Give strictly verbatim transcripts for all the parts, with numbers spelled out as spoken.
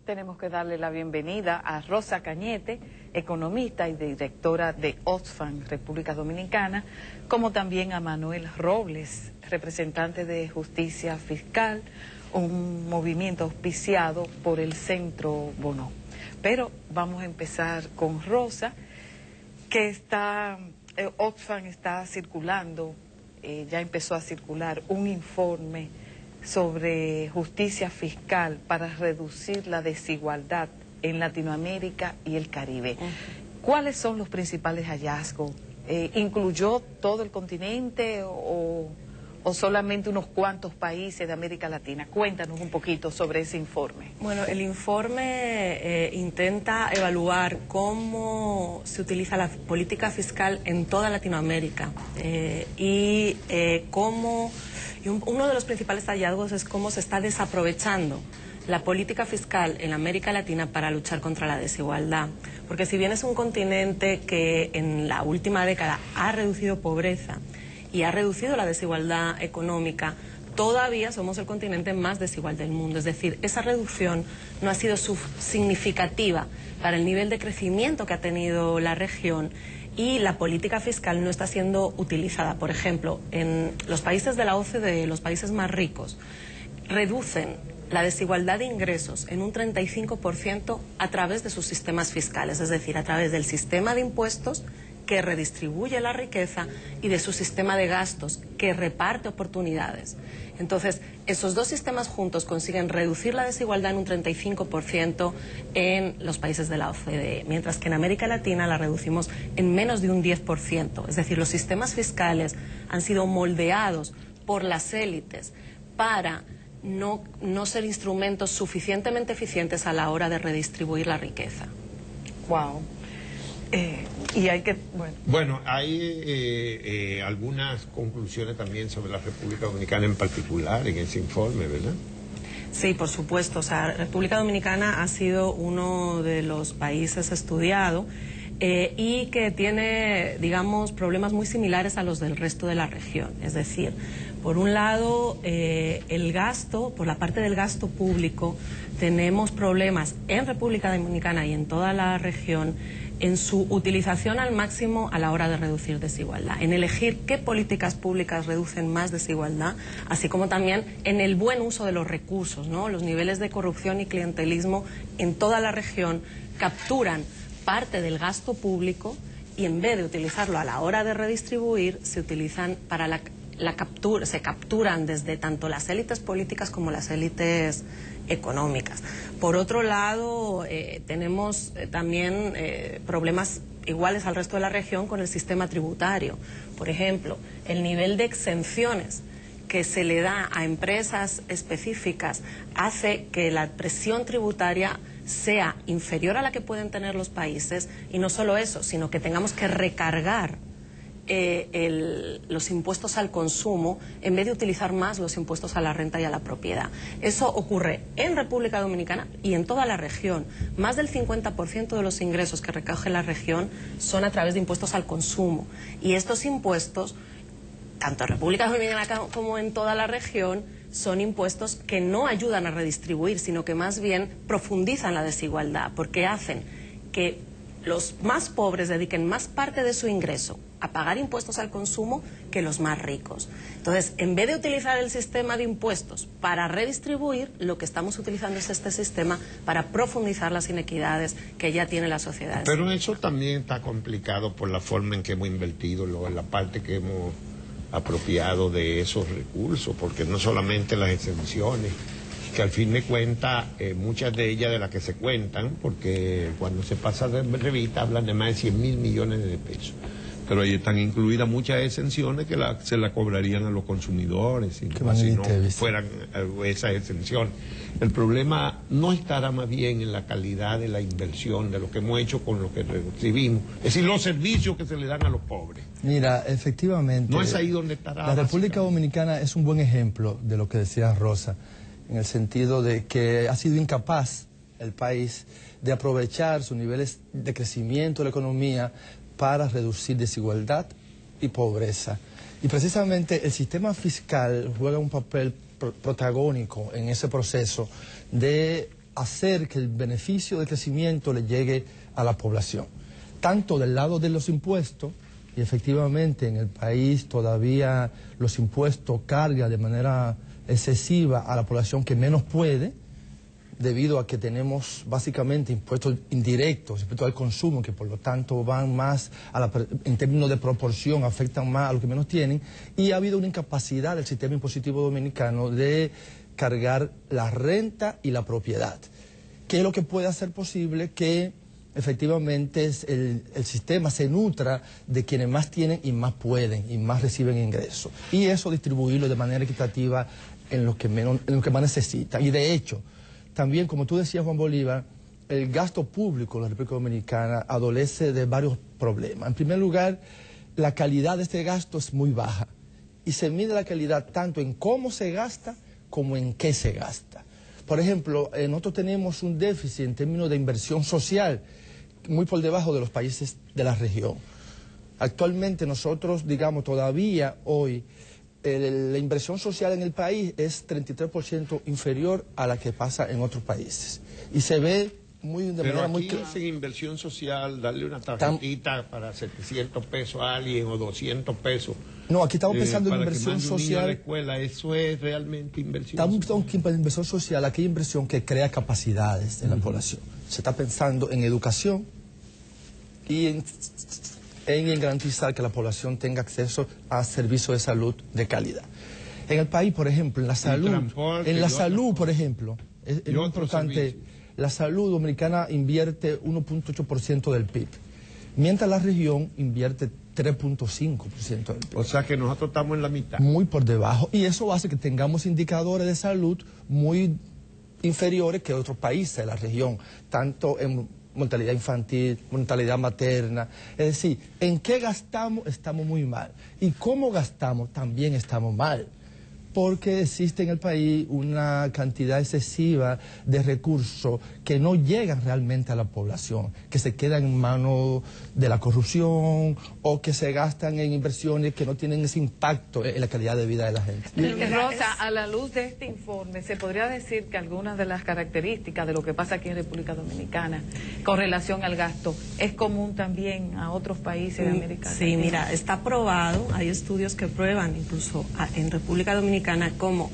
Tenemos que darle la bienvenida a Rosa Cañete, economista y directora de Oxfam República Dominicana, como también a Manuel Robles, representante de Justicia Fiscal, un movimiento auspiciado por el Centro Bono. Pero vamos a empezar con Rosa, que está, eh, Oxfam está circulando, eh, ya empezó a circular un informe sobre justicia fiscal para reducir la desigualdad en Latinoamérica y el Caribe. Uh-huh. ¿Cuáles son los principales hallazgos? Eh, ¿Incluyó todo el continente o, o solamente unos cuantos países de América Latina? Cuéntanos un poquito sobre ese informe. Bueno, el informe eh, intenta evaluar cómo se utiliza la política fiscal en toda Latinoamérica eh, y eh, cómo... Y un, uno de los principales hallazgos es cómo se está desaprovechando la política fiscal en América Latina para luchar contra la desigualdad. Porque si bien es un continente que en la última década ha reducido pobreza y ha reducido la desigualdad económica, todavía somos el continente más desigual del mundo. Es decir, esa reducción no ha sido significativa para el nivel de crecimiento que ha tenido la región, y la política fiscal no está siendo utilizada. Por ejemplo, en los países de la O C D E, los países más ricos, reducen la desigualdad de ingresos en un treinta y cinco por ciento a través de sus sistemas fiscales, es decir, a través del sistema de impuestos que redistribuye la riqueza y de su sistema de gastos que reparte oportunidades. Entonces, esos dos sistemas juntos consiguen reducir la desigualdad en un treinta y cinco por ciento en los países de la O C D E, mientras que en América Latina la reducimos en menos de un diez por ciento. Es decir, los sistemas fiscales han sido moldeados por las élites para no, no ser instrumentos suficientemente eficientes a la hora de redistribuir la riqueza. Wow. Eh, y hay que, bueno. Bueno, hay eh, eh, algunas conclusiones también sobre la República Dominicana en particular en ese informe, ¿verdad? Sí, por supuesto. O sea, República Dominicana ha sido uno de los países estudiados eh, y que tiene, digamos, problemas muy similares a los del resto de la región. Es decir, por un lado, eh, el gasto, por la parte del gasto público, tenemos problemas en República Dominicana y en toda la región en su utilización al máximo a la hora de reducir desigualdad, en elegir qué políticas públicas reducen más desigualdad, así como también en el buen uso de los recursos, ¿no? Los niveles de corrupción y clientelismo en toda la región capturan parte del gasto público y en vez de utilizarlo a la hora de redistribuir, se utilizan para la, la captura, se capturan desde tanto las élites políticas como las élites económicas. Por otro lado, eh, tenemos eh, también eh, problemas iguales al resto de la región con el sistema tributario. Por ejemplo, el nivel de exenciones que se le da a empresas específicas hace que la presión tributaria sea inferior a la que pueden tener los países, y no solo eso, sino que tengamos que recargar Eh, el, los impuestos al consumo en vez de utilizar más los impuestos a la renta y a la propiedad. Eso ocurre en República Dominicana y en toda la región. Más del cincuenta por ciento de los ingresos que recoge la región son a través de impuestos al consumo, y estos impuestos, tanto en República Dominicana como en toda la región, son impuestos que no ayudan a redistribuir, sino que más bien profundizan la desigualdad, porque hacen que los más pobres dediquen más parte de su ingreso a pagar impuestos al consumo que los más ricos. Entonces, en vez de utilizar el sistema de impuestos para redistribuir, lo que estamos utilizando es este sistema para profundizar las inequidades que ya tiene la sociedad. Pero eso también está complicado por la forma en que hemos invertido, lo, en la parte que hemos apropiado de esos recursos, porque no solamente las exenciones, que al fin de cuentas, eh, muchas de ellas de las que se cuentan, porque cuando se pasa de revista hablan de más de cien mil millones de pesos. Pero ahí están incluidas muchas exenciones que la, se la cobrarían a los consumidores, y como si no fueran esas exenciones. El problema no estará más bien en la calidad de la inversión, de lo que hemos hecho con lo que recibimos, es decir, los servicios que se le dan a los pobres. Mira, efectivamente, no es ahí donde estará. La República Dominicana es un buen ejemplo de lo que decía Rosa, en el sentido de que ha sido incapaz el país de aprovechar sus niveles de crecimiento de la economía para reducir desigualdad y pobreza. Y precisamente el sistema fiscal juega un papel pr- protagónico en ese proceso de hacer que el beneficio del crecimiento le llegue a la población, tanto del lado de los impuestos, y efectivamente en el país todavía los impuestos cargan de manera excesiva a la población que menos puede, debido a que tenemos básicamente impuestos indirectos, impuestos al consumo, que por lo tanto van más, a la, en términos de proporción, afectan más a los que menos tienen, y ha habido una incapacidad del sistema impositivo dominicano de cargar la renta y la propiedad, que es lo que puede hacer posible que efectivamente el, el sistema se nutra de quienes más tienen y más pueden, y más reciben ingresos, y eso distribuirlo de manera equitativa en los que, menos, en los que más necesitan. Y de hecho, también, como tú decías, Juan Bolívar, el gasto público en la República Dominicana adolece de varios problemas. En primer lugar, la calidad de este gasto es muy baja, y se mide la calidad tanto en cómo se gasta como en qué se gasta. Por ejemplo, eh, nosotros tenemos un déficit en términos de inversión social muy por debajo de los países de la región. Actualmente nosotros, digamos, todavía hoy, el, la inversión social en el país es treinta y tres por ciento inferior a la que pasa en otros países. Y se ve muy, de Pero manera aquí muy clara. sin inversión social, darle una tarjetita para setecientos pesos a alguien o doscientos pesos. No, aquí estamos pensando eh, en inversión que mande un niño a la social. escuela, eso es realmente inversión Estamos social. pensando en inversión social, aquella inversión que crea capacidades en la Uh-huh. población. Se está pensando en educación y en, en, en garantizar que la población tenga acceso a servicios de salud de calidad. En el país, por ejemplo, en la salud, transporte, en la y salud, otras por ejemplo, es, es Y muy otros importante, servicios. la salud dominicana invierte uno punto ocho por ciento del P I B, mientras la región invierte tres punto cinco por ciento del P I B. O sea que nosotros estamos en la mitad. Muy por debajo, y eso hace que tengamos indicadores de salud muy inferiores que otros países de la región, tanto en mortalidad infantil, mortalidad materna. Es decir, en qué gastamos estamos muy mal, y cómo gastamos también estamos mal, porque existe en el país una cantidad excesiva de recursos que no llegan realmente a la población, que se quedan en manos de la corrupción o que se gastan en inversiones que no tienen ese impacto en la calidad de vida de la gente. Eh, Rosa, a la luz de este informe, ¿se podría decir que algunas de las características de lo que pasa aquí en República Dominicana con relación al gasto es común también a otros países de América Latina? Sí, mira, está probado, hay estudios que prueban incluso a, en República Dominicana como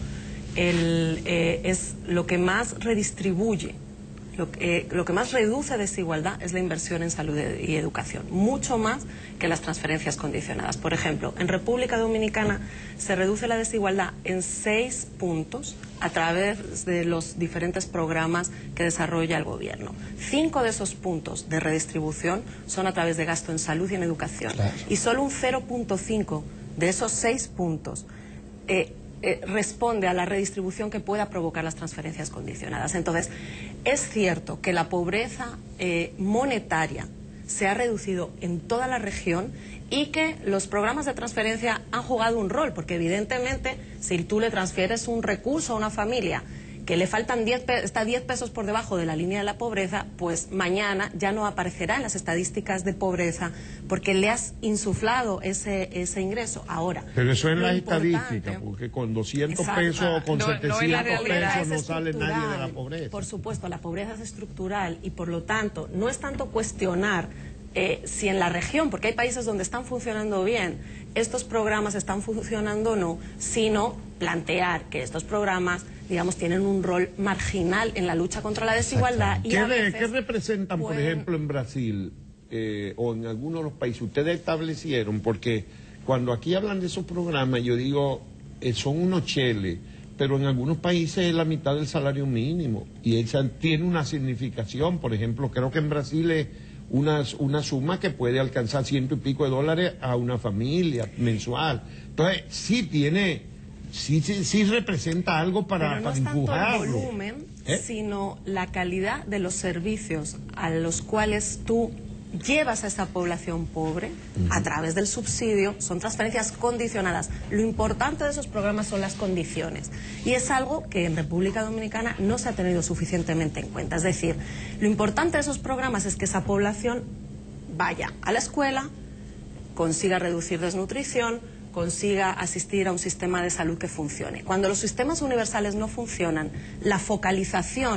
el, eh, es lo que más redistribuye, lo, eh, lo que más reduce desigualdad es la inversión en salud y educación, mucho más que las transferencias condicionadas. Por ejemplo, en República Dominicana se reduce la desigualdad en seis puntos a través de los diferentes programas que desarrolla el gobierno. Cinco de esos puntos de redistribución son a través de gasto en salud y en educación. Claro. Y solo un cero punto cinco de esos seis puntos eh, Eh, responde a la redistribución que pueda provocar las transferencias condicionadas. Entonces, es cierto que la pobreza eh, monetaria se ha reducido en toda la región y que los programas de transferencia han jugado un rol, porque evidentemente si tú le transfieres un recurso a una familia que le faltan diez, está diez pesos por debajo de la línea de la pobreza, pues mañana ya no aparecerá en las estadísticas de pobreza porque le has insuflado ese, ese ingreso. Ahora, Pero eso es la importante- estadística, porque con doscientos Exacto. pesos o con No, no es la setecientos realidad, pesos no es sale nadie de la estructural. pobreza. Por supuesto, la pobreza es estructural y por lo tanto no es tanto cuestionar eh, si en la región, porque hay países donde están funcionando bien, estos programas están funcionando o no, sino plantear que estos programas, digamos, tienen un rol marginal en la lucha contra la desigualdad. Y ¿Qué, a de- veces qué representan, por pueden- ejemplo, en Brasil eh, o en algunos de los países? Ustedes establecieron, porque cuando aquí hablan de esos programas, yo digo, eh, son unos cheles, pero en algunos países es la mitad del salario mínimo y esa tiene una significación. Por ejemplo, creo que en Brasil es una, una suma que puede alcanzar ciento y pico de dólares a una familia mensual. Entonces, sí tiene, sí, sí, sí representa algo para, Pero no para es tanto el empujarlo. volumen, ¿Eh? sino la calidad de los servicios a los cuales tú llevas a esa población pobre a través del subsidio. Son transferencias condicionadas. Lo importante de esos programas son las condiciones. Y es algo que en República Dominicana no se ha tenido suficientemente en cuenta. Es decir, lo importante de esos programas es que esa población vaya a la escuela, consiga reducir desnutrición, consiga asistir a un sistema de salud que funcione. Cuando los sistemas universales no funcionan, la focalización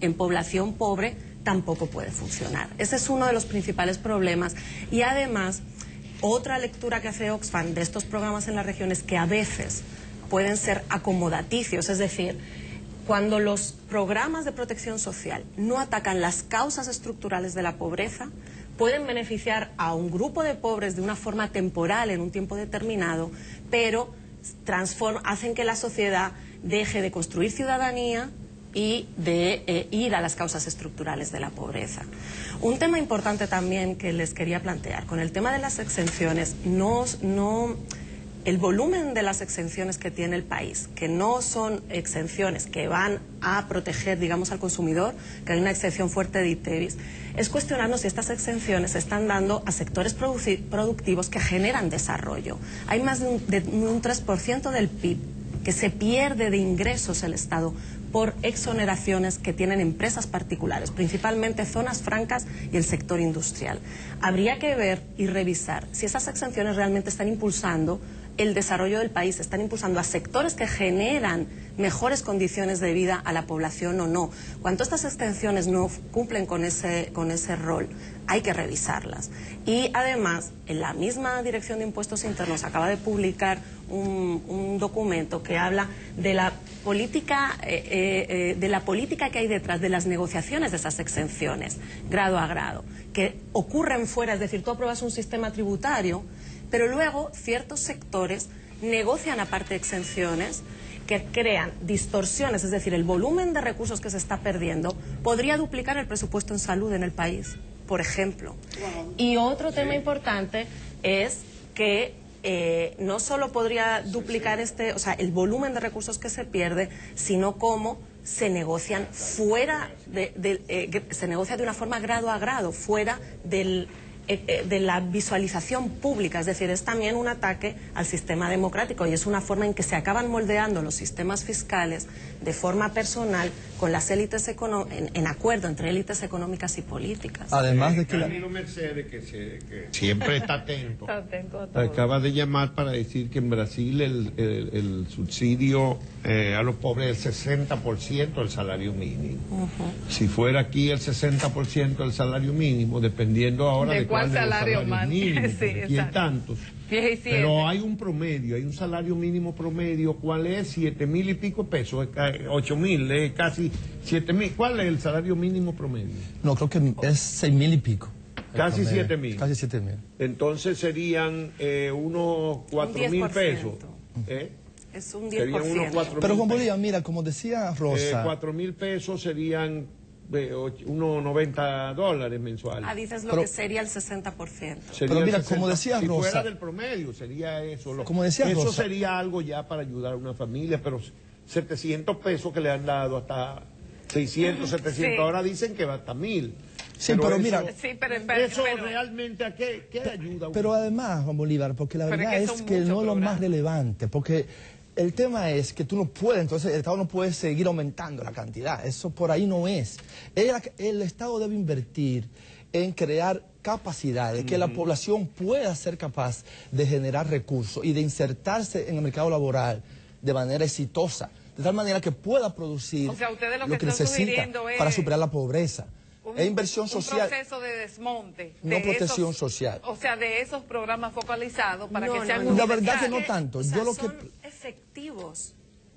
en población pobre tampoco puede funcionar. Ese es uno de los principales problemas. Y además, otra lectura que hace Oxfam de estos programas en la región es que a veces pueden ser acomodaticios, es decir, cuando los programas de protección social no atacan las causas estructurales de la pobreza, pueden beneficiar a un grupo de pobres de una forma temporal en un tiempo determinado, pero transform- hacen que la sociedad deje de construir ciudadanía y de eh, ir a las causas estructurales de la pobreza. Un tema importante también que les quería plantear, con el tema de las exenciones, no, no, el volumen de las exenciones que tiene el país, que no son exenciones que van a proteger, digamos, al consumidor, que hay una exención fuerte de I T E V I S, es cuestionarnos si estas exenciones se están dando a sectores produci- productivos que generan desarrollo. Hay más de un, de un tres por ciento del P I B que se pierde de ingresos el Estado por exoneraciones que tienen empresas particulares, principalmente zonas francas y el sector industrial. Habría que ver y revisar si esas exenciones realmente están impulsando el desarrollo del país, están impulsando a sectores que generan mejores condiciones de vida a la población o no. Cuando estas exenciones no cumplen con ese, con ese rol, hay que revisarlas. Y además, en la misma Dirección de Impuestos Internos acaba de publicar un, un documento que habla de la política, eh, eh, de la política que hay detrás de las negociaciones de esas exenciones, grado a grado, que ocurren fuera, es decir, tú apruebas un sistema tributario, pero luego ciertos sectores negocian aparte exenciones que crean distorsiones, es decir, el volumen de recursos que se está perdiendo podría duplicar el presupuesto en salud en el país, por ejemplo. Y otro tema importante es que eh, no solo podría duplicar este, o sea, el volumen de recursos que se pierde, sino cómo se negocian fuera de, de eh, se negocia de una forma grado a grado, fuera del de la visualización pública, es decir, es también un ataque al sistema democrático y es una forma en que se acaban moldeando los sistemas fiscales de forma personal con las élites econó- en, en acuerdo entre élites económicas y políticas. Además de que la... Camilo Mercedes, que, se, que siempre está atento, Está atento a todo. acaba de llamar para decir que en Brasil el, el, el subsidio eh, a los pobres es el sesenta por ciento del salario mínimo. Uh-huh. Si fuera aquí el sesenta por ciento del salario mínimo, dependiendo ahora de, ¿De cuál cuál salario de los más? salarios mínimos, Sí, aquí hay tantos. Pero hay un promedio, hay un salario mínimo promedio, ¿cuál es? Siete mil y pico pesos, ocho mil, eh, casi siete mil. ¿Cuál es el salario mínimo promedio? No, creo que es seis mil y pico. Casi siete mil. Casi siete mil. Entonces serían eh, unos cuatro mil pesos. ¿eh? Es un diez por ciento. Serían unos cuatro Pero mil Juan pesos. Bolívar, mira, como decía Rosa... Eh, cuatro mil pesos serían eh, och- unos noventa dólares mensuales. Ah, dices lo Pero- que sería el sesenta por ciento. Sería Pero mira, el sesenta. como decía si Rosa- fuera del promedio, sería eso. Lo- Como decía eso Rosa- sería algo ya para ayudar a una familia, pero setecientos pesos que le han dado hasta seiscientos, setecientos, Sí. ahora dicen que va hasta mil. Sí, pero mira- Sí, pero- pero- eso pero- realmente a qué, qué ayuda. a uno? Pero además, Juan Bolívar, porque la Pero verdad es que es son que muchos no es lo programas. más relevante, porque el tema es que tú no puedes, entonces el Estado no puede seguir aumentando la cantidad, eso por ahí no es. El, el Estado debe invertir en crear capacidades, que la población pueda ser capaz de generar recursos y de insertarse en el mercado laboral de manera exitosa, de tal manera que pueda producir O sea, ustedes lo lo que que están necesita sugiriendo es para superar la pobreza. Un, es inversión social. Un proceso de desmonte. No de protección esos- social. O sea, de esos programas focalizados para No, que no, sean no. La verdad que no universales. tanto. O sea, Yo lo que... son efectivos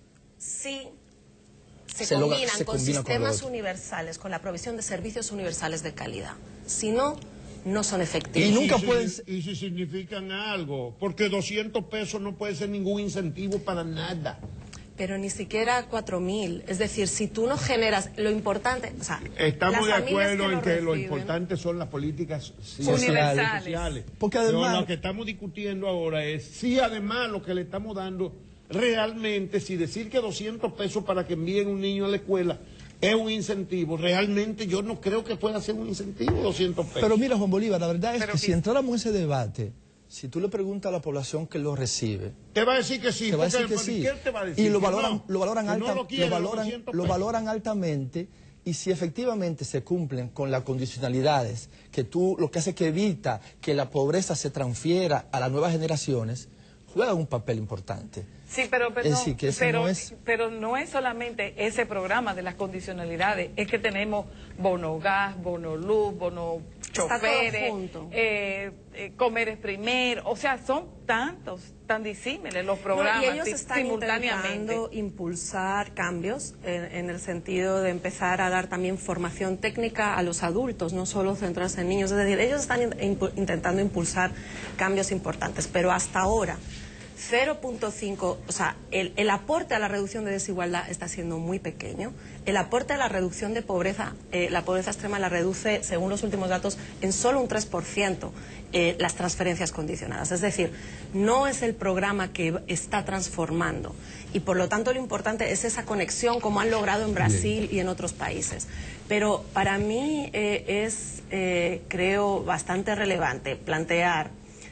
si se, Se logra- combinan se con combina con lo sistemas otro. universales, con la provisión de servicios universales de calidad. Si no, no son efectivos. Y nunca si, pueden si- Y si significan algo, porque doscientos pesos no puede ser ningún incentivo para nada. Pero ni siquiera cuatro mil. Es decir, si tú no generas lo importante... O sea, Estamos de las familias acuerdo en lo que lo reciben- importante son las políticas Universales. sociales. Porque Pero además- lo que estamos discutiendo ahora es si además lo que le estamos dando realmente, si decir que doscientos pesos para que envíen un niño a la escuela es un incentivo, realmente yo no creo que pueda ser un incentivo doscientos pesos. Pero mira, Juan Bolívar, la verdad es Pero que que- si entráramos en ese debate, si tú le preguntas a la población que lo recibe, Te va a decir que sí, te va a porque decir que sí. ¿qué te va a decir? Y lo Que valoran, no, lo valoran, que alta- no lo quiere, lo los valoran, doscientos lo pesos. valoran altamente, y si efectivamente se cumplen con las condicionalidades, que tú lo que hace que evita que la pobreza se transfiera a las nuevas generaciones, juegan un papel importante. Sí, pero, pero, es no, decir, que ese pero, no es... pero no es solamente ese programa de las condicionalidades, es que tenemos bono gas, bono luz, bono choferes, eh, eh, comer es primer, o sea, son tantos, tan disímiles los programas no, y ellos están simultáneamente. intentando impulsar cambios en, en el sentido de empezar a dar también formación técnica a los adultos, no solo centrarse en niños, es decir, ellos están in, intentando impulsar cambios importantes, pero hasta ahora cero punto cinco, o sea, el, el aporte a la reducción de desigualdad está siendo muy pequeño. El aporte a la reducción de pobreza, eh, la pobreza extrema la reduce, según los últimos datos, en solo un tres por ciento eh, las transferencias condicionadas. Es decir, no es el programa que está transformando. Y por lo tanto lo importante es esa conexión como han logrado en Brasil Bien. y en otros países. Pero para mí eh, es, eh, creo, bastante relevante plantear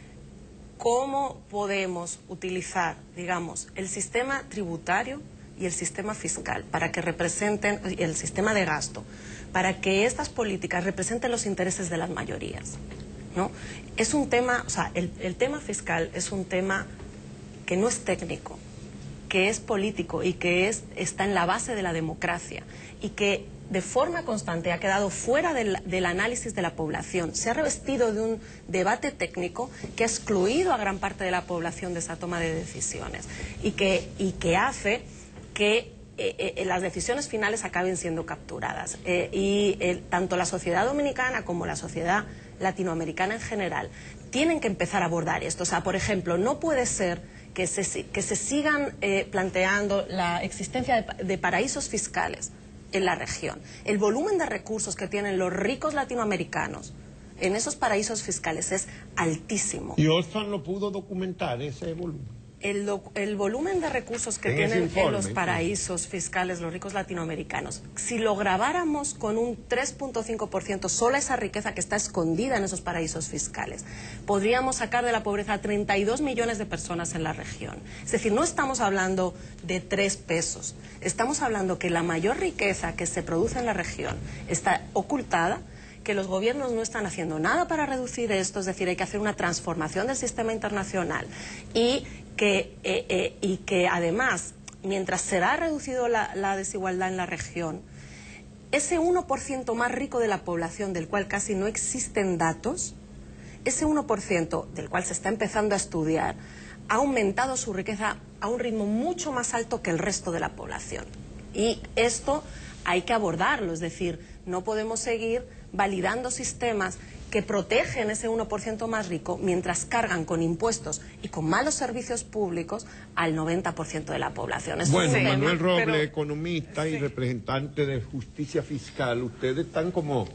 cómo podemos utilizar, digamos, el sistema tributario y el sistema fiscal para que representen, y el sistema de gasto, para que estas políticas representen los intereses de las mayorías, ¿no? Es un tema, o sea, el, el tema fiscal es un tema que no es técnico, que es político y que es, está en la base de la democracia y que de forma constante ha quedado fuera del, del análisis de la población. Se ha revestido de un debate técnico que ha excluido a gran parte de la población de esa toma de decisiones y que, y que hace que eh, eh, las decisiones finales acaben siendo capturadas. Eh, y eh, tanto la sociedad dominicana como la sociedad latinoamericana en general tienen que empezar a abordar esto. O sea, por ejemplo, no puede ser que se, que se sigan eh, planteando la existencia de, de paraísos fiscales en la región. El volumen de recursos que tienen los ricos latinoamericanos en esos paraísos fiscales es altísimo. ¿Y Oxfam lo pudo documentar, ese volumen? El, el volumen de recursos que en tienen informe, en los paraísos fiscales los ricos latinoamericanos, si lo grabáramos con un tres punto cinco por ciento sola esa riqueza que está escondida en esos paraísos fiscales, podríamos sacar de la pobreza a treinta y dos millones de personas en la región. Es decir, no estamos hablando de tres pesos, estamos hablando que la mayor riqueza que se produce en la región está ocultada, que los gobiernos no están haciendo nada para reducir esto, es decir, hay que hacer una transformación del sistema internacional y que, eh, eh, y que además, mientras será reducido la, la desigualdad en la región, ese uno por ciento más rico de la población, del cual casi no existen datos, ese uno por ciento del cual se está empezando a estudiar, ha aumentado su riqueza a un ritmo mucho más alto que el resto de la población. Y esto hay que abordarlo, es decir, no podemos seguir validando sistemas que protegen ese uno por ciento más rico mientras cargan con impuestos y con malos servicios públicos al noventa por ciento de la población. Eso bueno, es un Manuel tema, Robles, pero... economista y sí. representante de Justicia Fiscal, ustedes están como,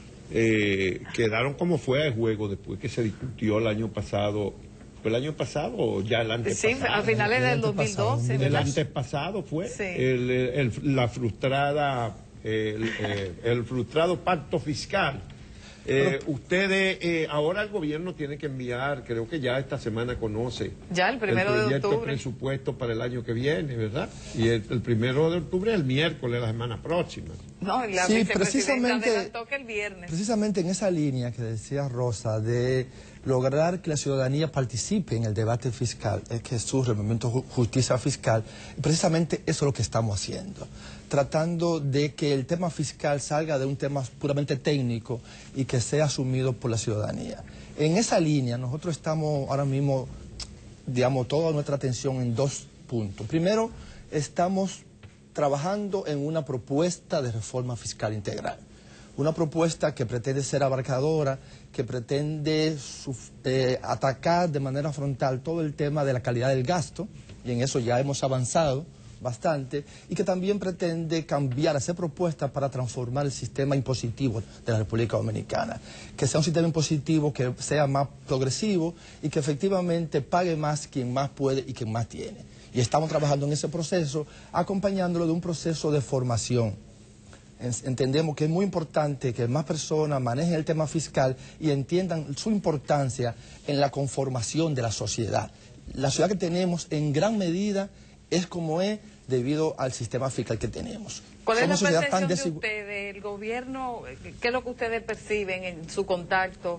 eh, quedaron como fuera de juego después que se discutió el año pasado. ¿Fue el año pasado o ya el antepasado? Sí, a finales del dos mil doce. El antepasado fue sí. el, el, la frustrada, el, el, el frustrado pacto fiscal. Eh, Pero, ustedes, eh, ahora el gobierno tiene que enviar, creo que ya esta semana conoce ya el primero el proyecto de octubre. presupuesto para el año que viene, ¿verdad? Y el, el primero de octubre, el miércoles, la semana próxima. No, y la sí, vicepresidenta precisamente, adelantó que el viernes. Precisamente en esa línea que decía Rosa, de lograr que la ciudadanía participe en el debate fiscal, es que surge el movimiento Justicia Fiscal, y precisamente eso es lo que estamos haciendo, tratando de que el tema fiscal salga de un tema puramente técnico y que sea asumido por la ciudadanía. En esa línea nosotros estamos ahora mismo, digamos, toda nuestra atención en dos puntos. Primero, estamos trabajando en una propuesta de reforma fiscal integral. Una propuesta que pretende ser abarcadora, que pretende eh, atacar de manera frontal todo el tema de la calidad del gasto, y en eso ya hemos avanzado bastante, y que también pretende cambiar, hacer propuestas para transformar el sistema impositivo de la República Dominicana. Que sea un sistema impositivo que sea más progresivo y que efectivamente pague más quien más puede y quien más tiene. Y estamos trabajando en ese proceso, acompañándolo de un proceso de formación. Entendemos que es muy importante que más personas manejen el tema fiscal y entiendan su importancia en la conformación de la sociedad. La sociedad que tenemos en gran medida es como es debido al sistema fiscal que tenemos. ¿Cuál es Somos la percepción de ustedes, el gobierno, qué es lo que ustedes perciben en su contacto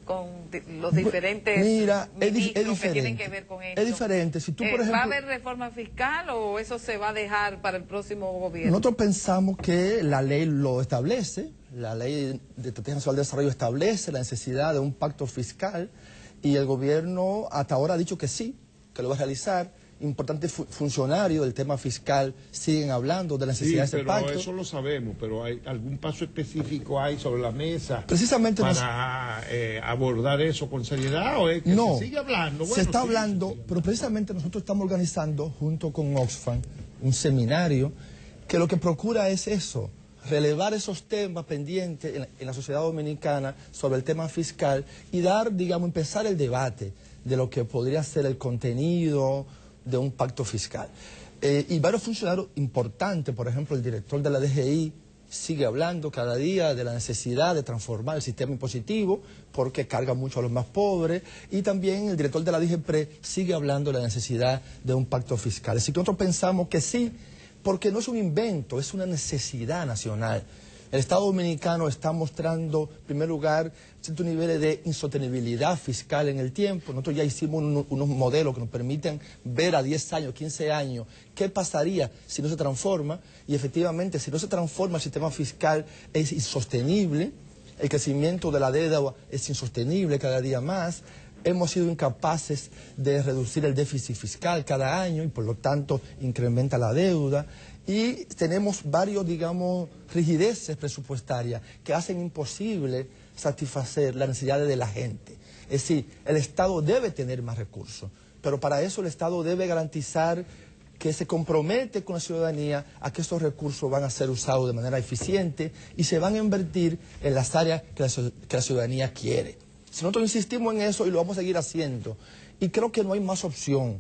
con los diferentes Mira, es, ministros es diferente, que tienen que ver con esto? Es diferente. Si tú, por eh, ejemplo, ¿Va a haber reforma fiscal o eso se va a dejar para el próximo gobierno? Nosotros pensamos que la ley lo establece, la ley de Estrategia Nacional de Desarrollo establece la necesidad de un pacto fiscal y el gobierno hasta ahora ha dicho que sí, que lo va a realizar. Importantes fu funcionarios del tema fiscal siguen hablando de la necesidad sí, de ese pacto. pero eso lo sabemos, pero hay algún paso específico hay sobre la mesa precisamente para nos... eh, abordar eso con seriedad, o es que no, se sigue hablando. Bueno, se está sí, hablando, sí, sí. Pero precisamente nosotros estamos organizando junto con Oxfam un seminario que lo que procura es eso, relevar esos temas pendientes en la, en la sociedad dominicana sobre el tema fiscal y dar, digamos, empezar el debate de lo que podría ser el contenido de un pacto fiscal. Eh, y varios funcionarios importantes, por ejemplo, el director de la D G I sigue hablando cada día de la necesidad de transformar el sistema impositivo porque carga mucho a los más pobres, y también el director de la D G P R E sigue hablando de la necesidad de un pacto fiscal. Así que nosotros pensamos que sí, porque no es un invento, es una necesidad nacional. El Estado Dominicano está mostrando, en primer lugar, ciertos niveles de insostenibilidad fiscal en el tiempo. Nosotros ya hicimos un, unos modelos que nos permiten ver a diez años, quince años, qué pasaría si no se transforma. Y efectivamente, si no se transforma el sistema fiscal, es insostenible. El crecimiento de la deuda es insostenible cada día más. Hemos sido incapaces de reducir el déficit fiscal cada año y por lo tanto incrementa la deuda. Y tenemos varios, digamos, rigideces presupuestarias que hacen imposible satisfacer las necesidades de la gente. Es decir, el Estado debe tener más recursos, pero para eso el Estado debe garantizar que se compromete con la ciudadanía a que estos recursos van a ser usados de manera eficiente y se van a invertir en las áreas que la, que la ciudadanía quiere. Si nosotros insistimos en eso y lo vamos a seguir haciendo, y creo que no hay más opción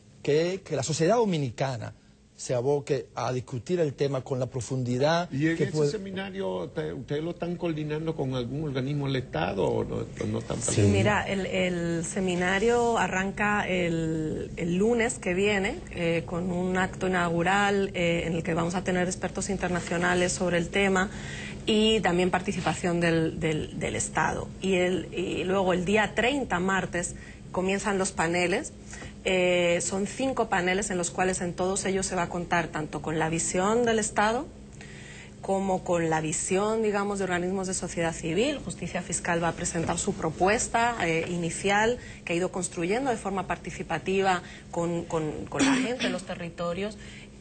que que la sociedad dominicana se aboque a discutir el tema con la profundidad. ¿Y en que ese puede... seminario ustedes lo están coordinando con algún organismo del Estado o no, no están? Sí, mira, el, el seminario arranca el, el lunes que viene eh, con un acto inaugural eh, en el que vamos a tener expertos internacionales sobre el tema y también participación del, del, del Estado. Y, el, y luego el día treinta, martes, comienzan los paneles. Eh, son cinco paneles en los cuales en todos ellos se va a contar tanto con la visión del Estado como con la visión, digamos, de organismos de sociedad civil. Justicia Fiscal va a presentar su propuesta eh, inicial que ha ido construyendo de forma participativa con, con, con la gente en los territorios.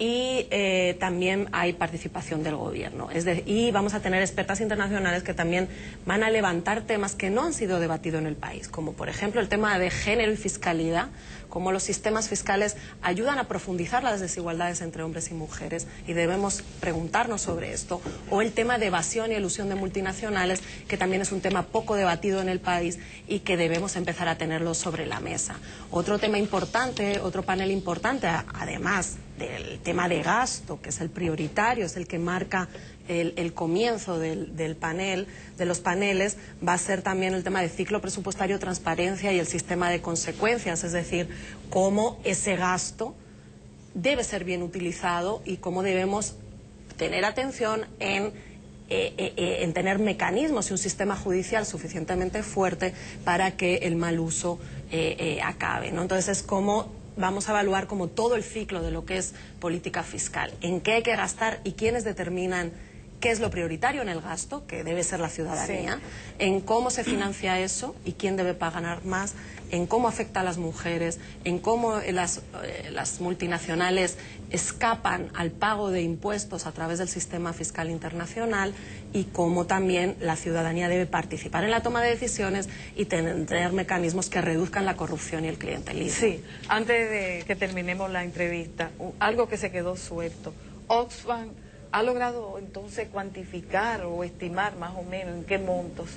Y eh, también hay participación del gobierno. Es de, y vamos a tener expertas internacionales que también van a levantar temas que no han sido debatidos en el país, como por ejemplo el tema de género y fiscalidad, cómo los sistemas fiscales ayudan a profundizar las desigualdades entre hombres y mujeres y debemos preguntarnos sobre esto, o el tema de evasión y elusión de multinacionales, que también es un tema poco debatido en el país y que debemos empezar a tenerlo sobre la mesa. Otro tema importante, otro panel importante, además del tema de gasto, que es el prioritario, es el que marca el, el comienzo del, del panel, de los paneles, va a ser también el tema de ciclo presupuestario, transparencia y el sistema de consecuencias, es decir, cómo ese gasto debe ser bien utilizado y cómo debemos tener atención en Eh, eh, en tener mecanismos y un sistema judicial suficientemente fuerte para que el mal uso eh, eh, acabe, ¿no? Entonces es como vamos a evaluar como todo el ciclo de lo que es política fiscal, en qué hay que gastar y quiénes determinan qué es lo prioritario en el gasto, que debe ser la ciudadanía, sí. En cómo se financia eso y quién debe pagar más, en cómo afecta a las mujeres, en cómo las, eh, las multinacionales escapan al pago de impuestos a través del sistema fiscal internacional y cómo también la ciudadanía debe participar en la toma de decisiones y tener mecanismos que reduzcan la corrupción y el clientelismo. Sí, antes de que terminemos la entrevista, algo que se quedó suelto. Oxfam ¿ha logrado entonces cuantificar o estimar más o menos en qué montos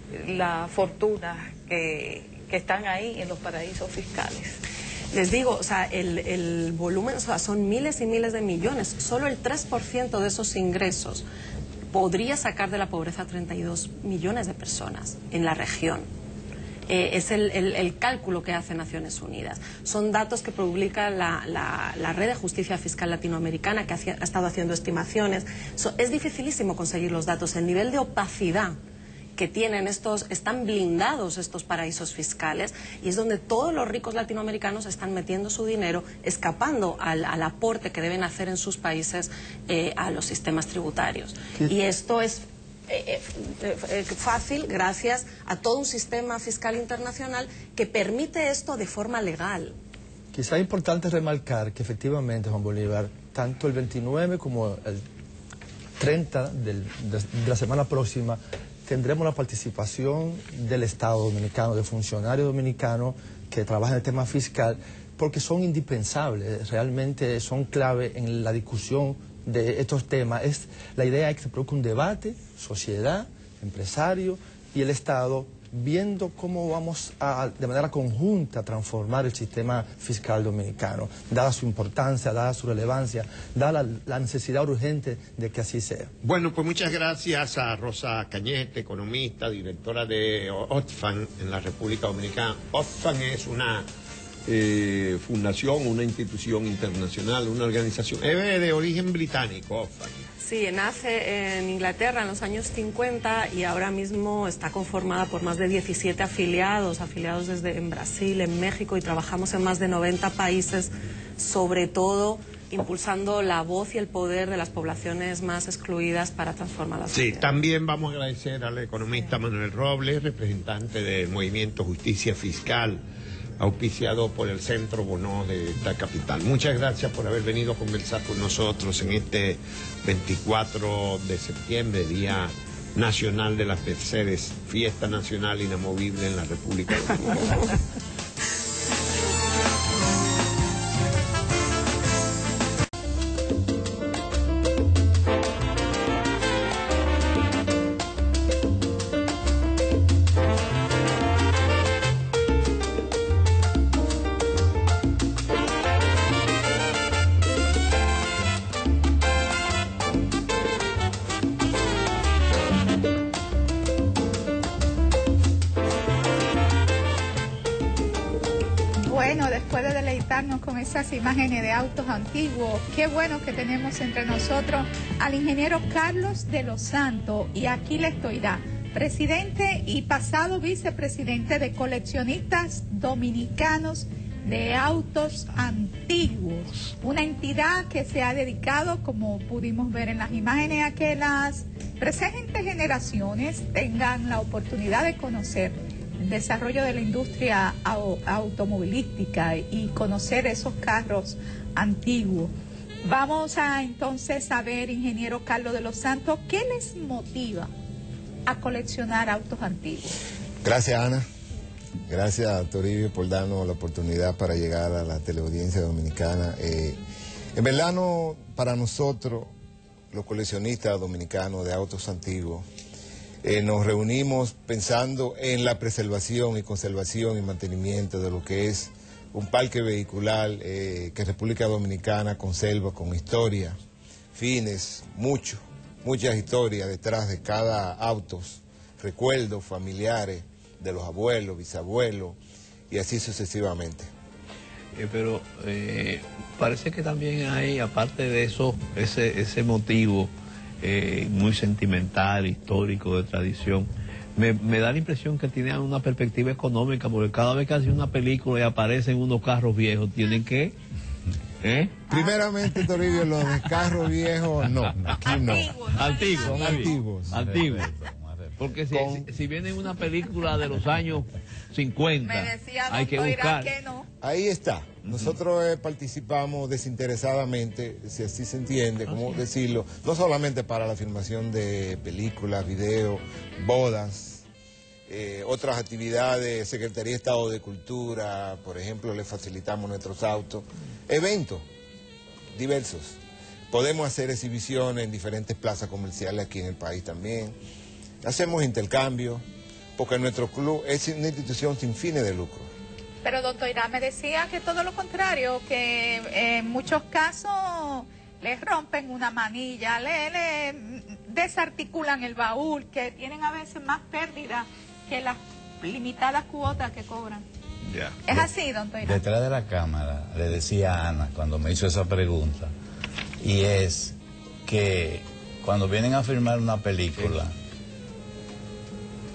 las fortunas que, que están ahí en los paraísos fiscales? Les digo, o sea, el, el volumen, o sea, son miles y miles de millones. Solo el tres por ciento de esos ingresos podría sacar de la pobreza a treinta y dos millones de personas en la región. Eh, es el, el, el cálculo que hace Naciones Unidas. Son datos que publica la, la, la Red de Justicia Fiscal Latinoamericana, que ha, ha estado haciendo estimaciones. So, es dificilísimo conseguir los datos. El nivel de opacidad que tienen estos, están blindados estos paraísos fiscales, y es donde todos los ricos latinoamericanos están metiendo su dinero, escapando al, al aporte que deben hacer en sus países eh, a los sistemas tributarios. ¿Qué? Y esto es eh, eh, eh, fácil gracias a todo un sistema fiscal internacional que permite esto de forma legal. Quizá es importante remarcar que efectivamente, Juan Bolívar, tanto el veintinueve como el treinta del, de, de la semana próxima, tendremos la participación del Estado dominicano, de funcionarios dominicanos que trabajan en el tema fiscal, porque son indispensables, realmente son clave en la discusión de estos temas. Es, la idea es que se produzca un debate, sociedad, empresarios y el Estado, viendo cómo vamos a, de manera conjunta, transformar el sistema fiscal dominicano, dada su importancia, dada su relevancia, dada la, la necesidad urgente de que así sea. Bueno, pues muchas gracias a Rosa Cañete, economista, directora de Oxfam en la República Dominicana. Oxfam es una eh, fundación, una institución internacional, una organización, es de origen británico, Oxfam. Sí, nace en Inglaterra en los años cincuenta y ahora mismo está conformada por más de diecisiete afiliados, afiliados desde en Brasil, en México, y trabajamos en más de noventa países, sobre todo impulsando la voz y el poder de las poblaciones más excluidas para transformar la sociedad. Sí, también vamos a agradecer al economista Manuel Robles, representante del Movimiento Justicia Fiscal, auspiciado por el Centro Bono de esta capital. Muchas gracias por haber venido a conversar con nosotros en este veinticuatro de septiembre, Día Nacional de las Mercedes, fiesta nacional inamovible en la República Dominicana. Bueno, después de deleitarnos con esas imágenes de autos antiguos, qué bueno que tenemos entre nosotros al ingeniero Carlos de los Santos, y aquí le estoy da, presidente y pasado vicepresidente de Coleccionistas Dominicanos de Autos Antiguos, una entidad que se ha dedicado, como pudimos ver en las imágenes, a que las presentes generaciones tengan la oportunidad de conocer el desarrollo de la industria automovilística y conocer esos carros antiguos. Vamos a entonces a ver, ingeniero Carlos de los Santos, ¿qué les motiva a coleccionar autos antiguos? Gracias, Ana. Gracias a Toribio por darnos la oportunidad para llegar a la teleaudiencia dominicana. Eh, en verdad, no, para nosotros, los coleccionistas dominicanos de autos antiguos, Eh, nos reunimos pensando en la preservación y conservación y mantenimiento de lo que es un parque vehicular eh, que República Dominicana conserva con historia, fines, mucho, muchas historias detrás de cada auto, recuerdos familiares de los abuelos, bisabuelos y así sucesivamente. Eh, pero eh, parece que también hay, aparte de eso, ese, ese motivo Eh, muy sentimental, histórico, de tradición, me, me da la impresión que tienen una perspectiva económica, porque cada vez que hacen una película y aparecen unos carros viejos, tienen que... ¿eh? Primeramente, Toribio, los de carros viejos, no, aquí no. Antiguos. Son antiguos. Antiguos. Porque si, Con... si, si viene una película de los años cincuenta, hay que buscar. Que no. Ahí está. Nosotros eh, participamos desinteresadamente, si así se entiende, ¿cómo okay. decirlo? No solamente para la filmación de películas, videos, bodas, eh, otras actividades, Secretaría de Estado de Cultura, por ejemplo, le facilitamos nuestros autos, eventos diversos. Podemos hacer exhibiciones en diferentes plazas comerciales aquí en el país también. Hacemos intercambios, porque nuestro club es una institución sin fines de lucro. Pero doctor Irán me decía que todo lo contrario, que en muchos casos les rompen una manilla, le, le desarticulan el baúl, que tienen a veces más pérdida que las limitadas cuotas que cobran. Ya. ¿Es así, doctor Irán? Detrás de la cámara le decía a Ana cuando me hizo esa pregunta, y es que cuando vienen a filmar una película,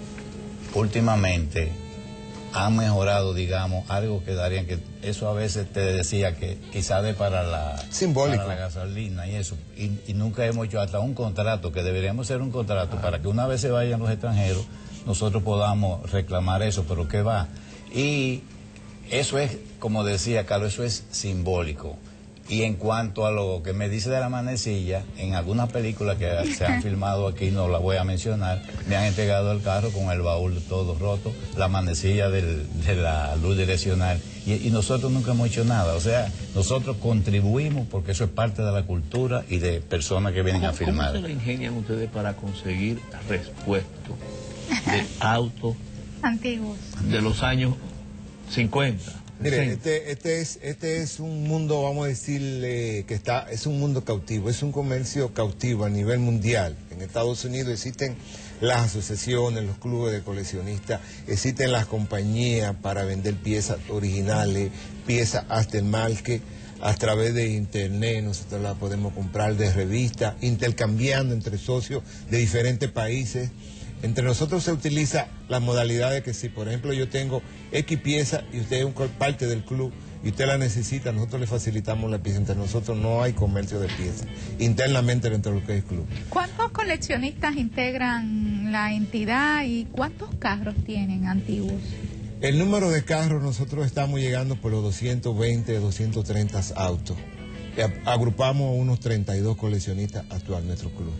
últimamente han mejorado, digamos, algo que darían, que eso a veces te decía que quizás de para la, Simbólico. para la gasolina y eso, y, y nunca hemos hecho hasta un contrato, que deberíamos hacer un contrato ah. para que una vez se vayan los extranjeros, nosotros podamos reclamar eso, pero ¿qué va? Y eso es, como decía Carlos, eso es simbólico. Y en cuanto a lo que me dice de la manecilla, en algunas películas que se han filmado aquí, no la voy a mencionar, me han entregado el carro con el baúl todo roto, la manecilla del, de la luz direccional, y, y nosotros nunca hemos hecho nada. O sea, nosotros contribuimos porque eso es parte de la cultura y de personas que vienen a filmar. ¿Cómo se le ingenian ustedes para conseguir repuestos de autos antiguos de los años cincuenta? Mire, este, este es, este es un mundo, vamos a decirle, que está, es un mundo cautivo, es un comercio cautivo a nivel mundial. En Estados Unidos existen las asociaciones, los clubes de coleccionistas, existen las compañías para vender piezas originales, piezas hasta el marque, a través de internet, nosotros las podemos comprar de revistas, intercambiando entre socios de diferentes países. Entre nosotros se utiliza la modalidad de que si, por ejemplo, yo tengo X pieza y usted es un parte del club y usted la necesita, nosotros le facilitamos la pieza. Entre nosotros no hay comercio de piezas, internamente dentro de lo que es el club. ¿Cuántos coleccionistas integran la entidad y cuántos carros tienen antiguos? El número de carros, nosotros estamos llegando por los doscientos veinte, doscientos treinta autos. Agrupamos unos treinta y dos coleccionistas actual en nuestro club.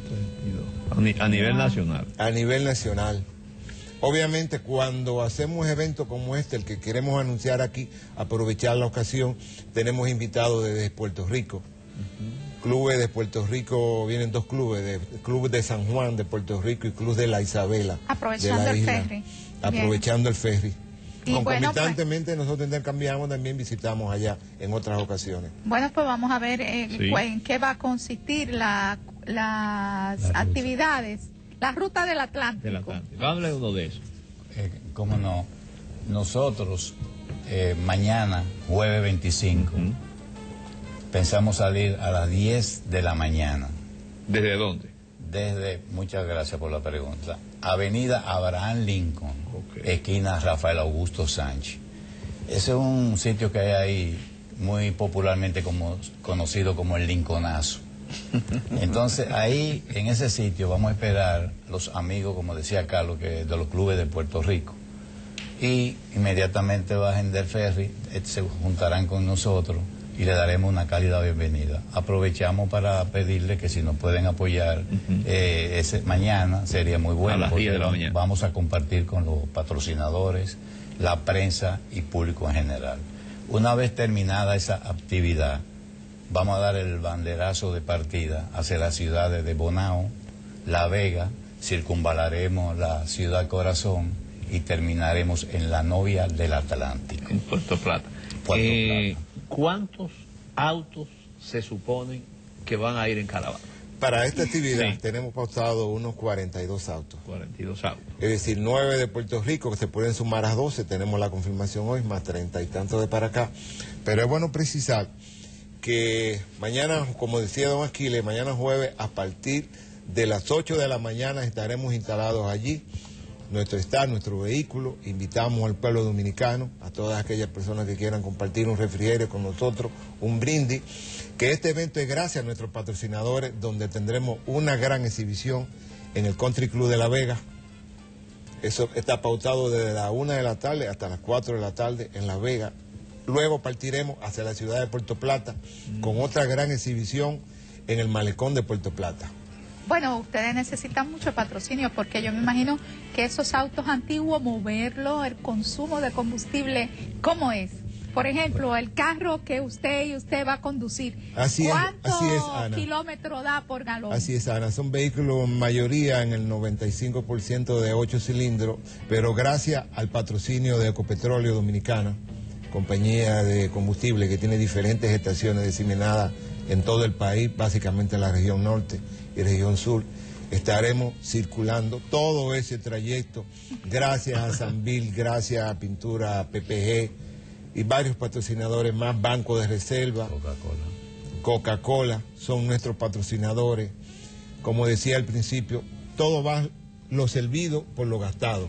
A nivel nacional. A nivel nacional. Obviamente cuando hacemos eventos como este, el que queremos anunciar aquí, aprovechar la ocasión, tenemos invitados desde Puerto Rico. Uh-huh. Clubes de Puerto Rico, vienen dos clubes, de, Club de San Juan de Puerto Rico y Club de la Isabela. Aprovechando de la el isla, ferry. Aprovechando Bien. el ferry. Y Concomitantemente bueno, pues, nosotros intercambiamos, también visitamos allá en otras ocasiones. Bueno, pues vamos a ver eh, sí. en qué va a consistir la, las la actividades, la ruta del Atlántico. Del Atlántico. Hable uno de eso. Eh, ¿Cómo no? Nosotros eh, mañana, jueves veinticinco, uh-huh. pensamos salir a las diez de la mañana. ¿Desde dónde? Desde, muchas gracias por la pregunta, Avenida Abraham Lincoln, okay. esquina Rafael Augusto Sánchez. Ese es un sitio que hay ahí muy popularmente como, conocido como el Lincolnazo. Entonces ahí, en ese sitio, vamos a esperar los amigos, como decía Carlos, que de los clubes de Puerto Rico. Y inmediatamente bajen del ferry, se juntarán con nosotros y le daremos una cálida bienvenida. Aprovechamos para pedirle que si nos pueden apoyar uh-huh. eh, ese, mañana, sería muy bueno. A las diez de la mañana. Vamos a compartir con los patrocinadores, la prensa y público en general. Una vez terminada esa actividad, vamos a dar el banderazo de partida hacia las ciudades de Bonao, La Vega, circunvalaremos la ciudad corazón y terminaremos en la novia del Atlántico. En Puerto Plata. Puerto eh, Plata. ¿Cuántos autos se suponen que van a ir en caravana? Para esta actividad sí. tenemos pautado unos cuarenta y dos autos. cuarenta y dos autos. Es decir, nueve de Puerto Rico, que se pueden sumar a doce, tenemos la confirmación hoy, más treinta y tantos de para acá. Pero es bueno precisar que mañana, como decía don Aquiles, mañana jueves, a partir de las ocho de la mañana estaremos instalados allí. Nuestro staff, nuestro vehículo, invitamos al pueblo dominicano, a todas aquellas personas que quieran compartir un refrigerio con nosotros, un brindis, que este evento es gracias a nuestros patrocinadores, donde tendremos una gran exhibición en el Country Club de La Vega. Eso está pautado desde la una de la tarde hasta las cuatro de la tarde en La Vega. Luego partiremos hacia la ciudad de Puerto Plata mm. con otra gran exhibición en el Malecón de Puerto Plata. Bueno, ustedes necesitan mucho patrocinio porque yo me imagino que esos autos antiguos, moverlo, el consumo de combustible, ¿cómo es? Por ejemplo, el carro que usted y usted va a conducir, así ¿cuántos es, así es, Ana. kilómetros da por galón? Así es, Ana. Son vehículos, mayoría en el noventa y cinco por ciento de ocho cilindros, pero gracias al patrocinio de Ecopetróleo Dominicana, compañía de combustible que tiene diferentes estaciones diseminadas en todo el país, básicamente en la región norte y región sur, estaremos circulando todo ese trayecto gracias a Sanvil, gracias a Pintura P P G y varios patrocinadores más, Banco de Reserva, Coca-Cola. Coca-Cola son nuestros patrocinadores. Como decía al principio, todo va lo servido por lo gastado.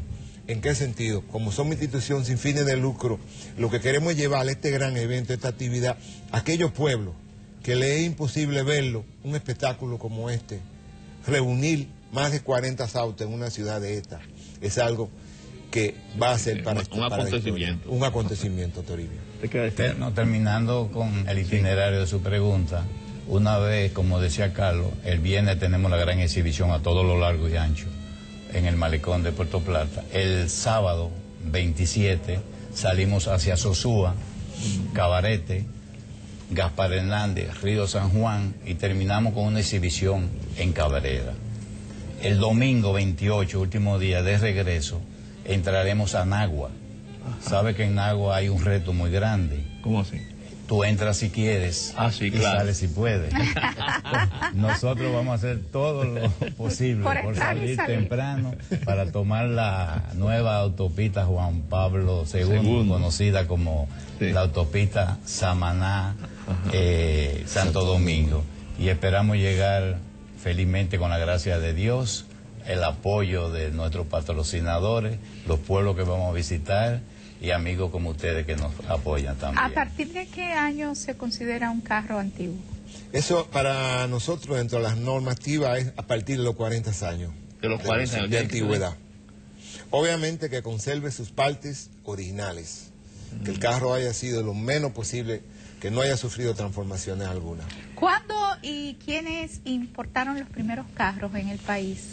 ¿En qué sentido? Como somos institución sin fines de lucro, lo que queremos es llevar este gran evento, esta actividad, a aquellos pueblos que les es imposible verlo, un espectáculo como este, reunir más de cuarenta autos en una ciudad de esta, es algo que va a ser para, un, un para acontecimiento. Un acontecimiento, Toribio. No, terminando con el itinerario de su pregunta, una vez, como decía Carlos, el viernes tenemos la gran exhibición a todo lo largo y ancho en el malecón de Puerto Plata. El sábado veintisiete salimos hacia Sosúa, Cabarete, Gaspar Hernández, Río San Juan y terminamos con una exhibición en Cabrera. El domingo veintiocho, último día de regreso, entraremos a Nagua. Sabe que en Nagua hay un reto muy grande. ¿Cómo así? Tú entras si quieres ah, sí, y claro. sales si puedes. Nosotros vamos a hacer todo lo posible por, por salir, salir temprano para tomar la nueva autopista Juan Pablo segundo, Segundo. conocida como sí. la autopista Samaná, eh, Santo Domingo. Y esperamos llegar felizmente con la gracia de Dios, el apoyo de nuestros patrocinadores, los pueblos que vamos a visitar y amigos como ustedes que nos apoyan también. ¿A partir de qué año se considera un carro antiguo? Eso para nosotros dentro de las normativas es a partir de los cuarenta años. De los cuarenta de, años. De antigüedad. Obviamente que conserve sus partes originales. Mm. Que el carro haya sido lo menos posible, que no haya sufrido transformaciones alguna. ¿Cuándo y quiénes importaron los primeros carros en el país?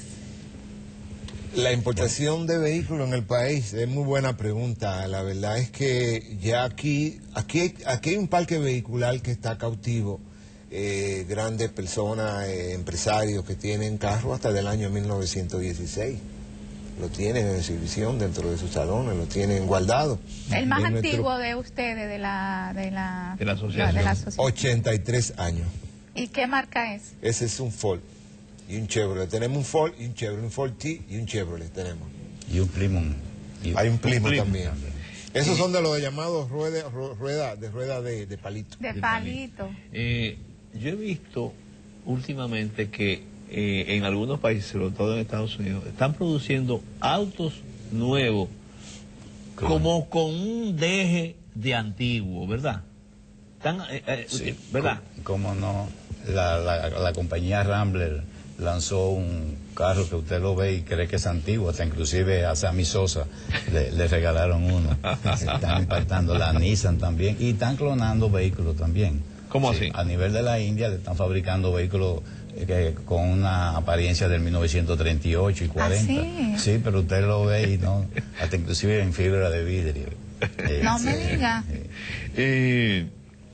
La importación de vehículos en el país es muy buena pregunta. La verdad es que ya aquí, aquí, aquí hay un parque vehicular que está cautivo. Eh, grandes personas, eh, empresarios que tienen carros hasta del año mil novecientos dieciséis. Lo tienen en exhibición dentro de sus salones, lo tienen guardado. El más de antiguo nuestro... de ustedes, de la, de la, de la asociación. De la asociación. ochenta y tres años. ¿Y qué marca es? Ese es un Ford y un Chevrolet. Tenemos un Ford y un Chevrolet, un Ford T y un Chevrolet tenemos. Y un Plymouth. Y Hay un Plymouth, Plymouth también. también. Esos sí. son de los llamados ruedas rueda, de rueda de, de palito. De, de palito. palito. Eh, yo he visto últimamente que eh, en algunos países, sobre todo en Estados Unidos, están produciendo autos nuevos ¿Cómo? como con un deje de antiguo, ¿verdad? Están, eh, eh, sí, ¿verdad? ¿Cómo no? La, la, la compañía Rambler lanzó un carro que usted lo ve y cree que es antiguo, hasta inclusive a Sammy Sosa le, le regalaron uno. Están impactando la Nissan también y están clonando vehículos también. ¿Cómo sí, así? A nivel de la India le están fabricando vehículos eh, que, con una apariencia del mil novecientos treinta y ocho y cuarenta. ¿Ah, sí? Sí, pero usted lo ve y no, hasta inclusive en fibra de vidrio. Eh, no me diga. Eh, eh,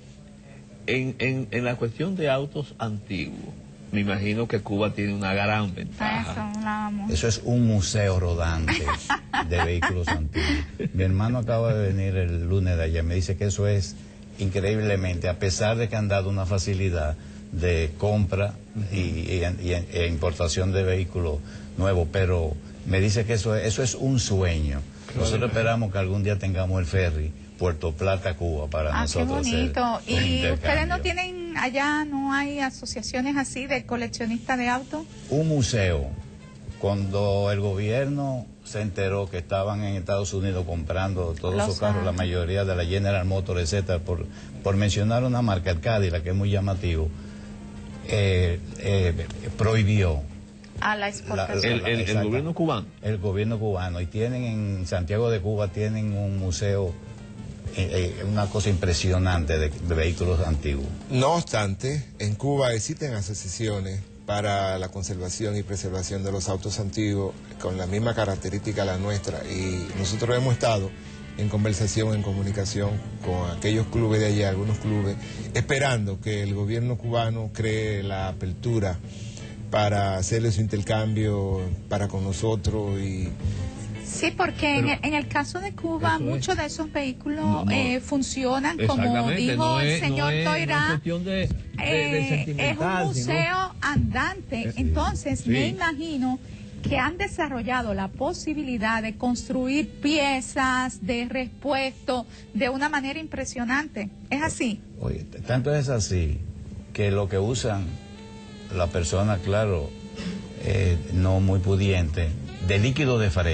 en, en, en la cuestión de autos antiguos, me imagino que Cuba tiene una gran ventaja. Eso, Eso es un museo rodante de vehículos antiguos. Mi hermano acaba de venir el lunes de allá, me dice que eso es increíblemente, a pesar de que han dado una facilidad de compra y, y, y, e importación de vehículos nuevos, pero me dice que eso es, eso es un sueño. Nosotros esperamos que algún día tengamos el ferry Puerto Plata, Cuba, para ah, nosotros. Qué bonito. ¿Y ustedes no tienen tienen, allá no hay asociaciones así de coleccionistas de autos? Un museo. Cuando el gobierno se enteró que estaban en Estados Unidos comprando todos Los esos carros, autos. la mayoría de la General Motors, etcétera, por, por mencionar una marca, el Cadillac, que es muy llamativo, eh, eh, prohibió a la exportación. El, el, el gobierno cubano. El gobierno cubano. Y tienen en Santiago de Cuba, tienen un museo, eh, eh, una cosa impresionante de, de vehículos antiguos. No obstante, en Cuba existen asociaciones para la conservación y preservación de los autos antiguos con la misma característica la nuestra, y nosotros hemos estado en conversación, en comunicación con aquellos clubes de allá, algunos clubes, esperando que el gobierno cubano cree la apertura para hacerle su intercambio para con nosotros. Y sí, porque en, el, en el caso de Cuba muchos de esos vehículos no, no, eh, funcionan como dijo no es, el señor no es, Toirá, no es, de, de, eh, de es un museo sino... andante. Sí, entonces sí. me imagino que han desarrollado la posibilidad de construir piezas de repuesto de una manera impresionante. ¿Es así? Oye, tanto es así que lo que usan la persona, claro, eh, no muy pudiente, de líquido de freno,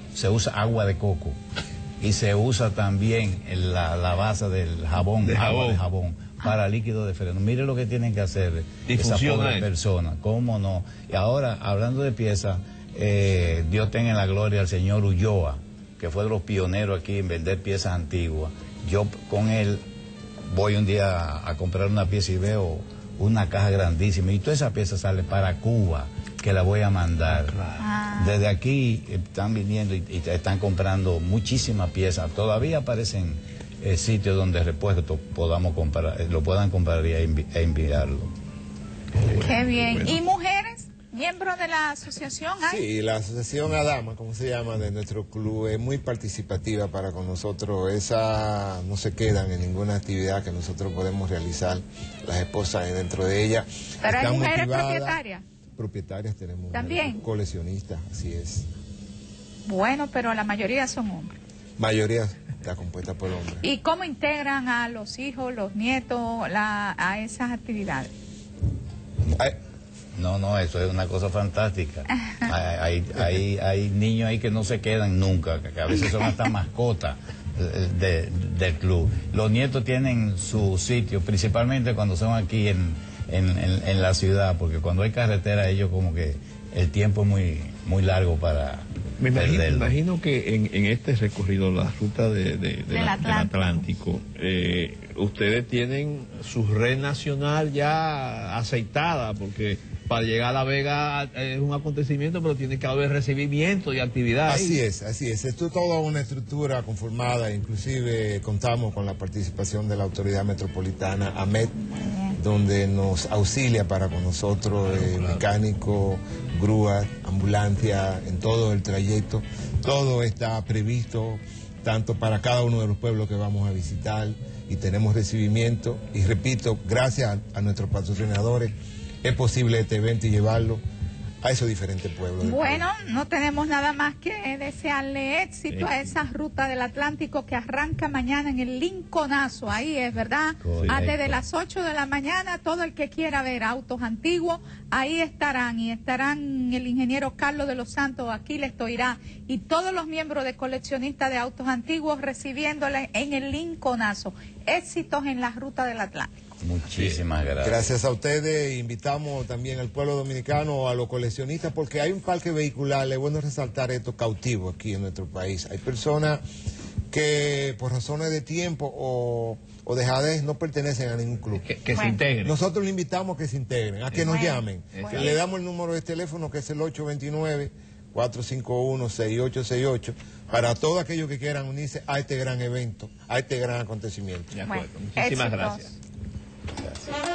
se usa agua de coco y se usa también la, la base del jabón, de agua jabón. de jabón para líquido de freno. Mire lo que tienen que hacer esas pobres personas, cómo no. Y ahora, hablando de piezas, eh, Dios tenga en la gloria al señor Ulloa, que fue de los pioneros aquí en vender piezas antiguas. Yo con él voy un día a, a comprar una pieza y veo una caja grandísima y toda esa pieza sale para Cuba, que la voy a mandar. Ah. Desde aquí están viniendo y, y están comprando muchísimas piezas. Todavía aparecen eh, sitios donde repuestos podamos comprar, lo puedan comprar y envi e enviarlo. Qué bien. ¿Y mujeres? ¿Miembros de la asociación hay? Sí, la asociación Adama, como se llama, de nuestro club, es muy participativa para con nosotros. Esas no se quedan en ninguna actividad que nosotros podemos realizar. Las esposas dentro de ella. Pero hay están mujeres motivadas. propietarias. Propietarias tenemos. ¿También? Coleccionistas, así es. Bueno, pero la mayoría son hombres. Mayoría está compuesta por hombres. ¿Y cómo integran a los hijos, los nietos la, a esas actividades? Ay, No, no, eso es una cosa fantástica. Hay, hay, hay niños ahí que no se quedan nunca, que a veces son hasta mascotas de, del club. Los nietos tienen su sitio, principalmente cuando son aquí en, en, en, en la ciudad, porque cuando hay carretera ellos como que el tiempo es muy, muy largo para Me imagino, me perderlo. imagino que en, en este recorrido, la ruta de, de, de Del la- Atlántico. del Atlántico, eh, ustedes tienen su red nacional ya aceitada, porque para llegar a La Vega es un acontecimiento, pero tiene que haber recibimiento y actividad. Así es, así es. Esto es toda una estructura conformada, inclusive contamos con la participación de la Autoridad Metropolitana, AMET, donde nos auxilia para con nosotros, eh, mecánico, grúa, ambulancia, en todo el trayecto. Todo está previsto, tanto para cada uno de los pueblos que vamos a visitar, y tenemos recibimiento. Y repito, gracias a, a nuestros patrocinadores, es posible este evento y llevarlo a esos diferentes pueblos. del Bueno, no tenemos nada más que desearle éxito a esa ruta del Atlántico que arranca mañana en el Lincolnazo. Ahí es, ¿verdad? Correcto. Ah, desde las ocho de la mañana, todo el que quiera ver autos antiguos, ahí estarán. Y estarán el ingeniero Carlos de los Santos, Aquiles Toirá, y todos los miembros de coleccionistas de autos antiguos recibiéndole en el Lincolnazo. Éxitos en la ruta del Atlántico. Muchísimas gracias. Gracias a ustedes, invitamos también al pueblo dominicano, a los coleccionistas, porque hay un parque vehicular, es bueno resaltar esto, cautivo aquí en nuestro país. Hay personas que por razones de tiempo o, o dejadez no pertenecen a ningún club. Que, que Bueno. se integren. Nosotros les invitamos a que se integren, a que nos Bueno, llamen. bueno. Le damos el número de teléfono que es el ocho dos nueve, cuatro cinco uno, seis ocho seis ocho para todos aquellos que quieran unirse a este gran evento, a este gran acontecimiento. De acuerdo. Bueno, Muchísimas éxitos. gracias. Gracias.